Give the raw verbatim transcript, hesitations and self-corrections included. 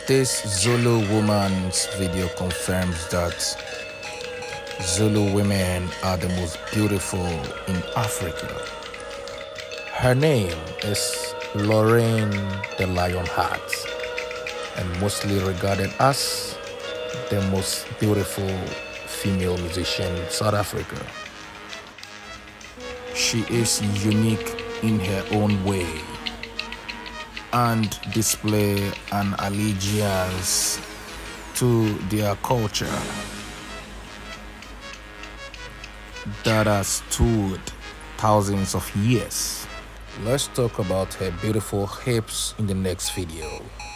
This Zulu woman's video confirms that Zulu women are the most beautiful in Africa. Her name is Lorraine the Lionheart, and mostly regarded as the most beautiful female musician in South Africa. She is unique in her own way and display an allegiance to their culture that has stood thousands of years. Let's talk about her beautiful hips in the next video.